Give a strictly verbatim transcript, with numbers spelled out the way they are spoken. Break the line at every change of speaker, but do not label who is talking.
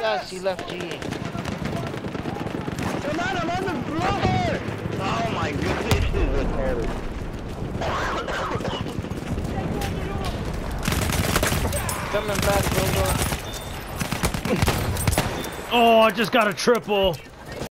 fast, he left G.
Come on, I'm on the floor!
Oh my goodness, this is retarded.
Coming back, Robo.
Oh, I just got a triple.